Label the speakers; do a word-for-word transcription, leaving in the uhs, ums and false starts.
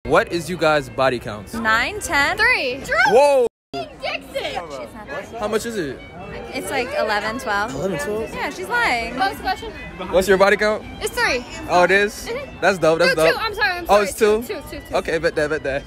Speaker 1: What is you guys' body counts?
Speaker 2: Nine, ten,
Speaker 3: Three.
Speaker 1: Whoa!
Speaker 3: Dixon.
Speaker 1: How much is it?
Speaker 2: It's like eleven, twelve.
Speaker 1: eleven, twelve?
Speaker 2: Yeah, she's lying.
Speaker 3: Post question.
Speaker 1: What's your body count?
Speaker 3: It's three.
Speaker 1: Oh, it is? That's dope, that's
Speaker 3: No,
Speaker 1: dope.
Speaker 3: two. I'm sorry. I'm
Speaker 1: Oh,
Speaker 3: sorry.
Speaker 1: it's two?
Speaker 3: Two, two, two.
Speaker 1: Okay, bet that, bet that.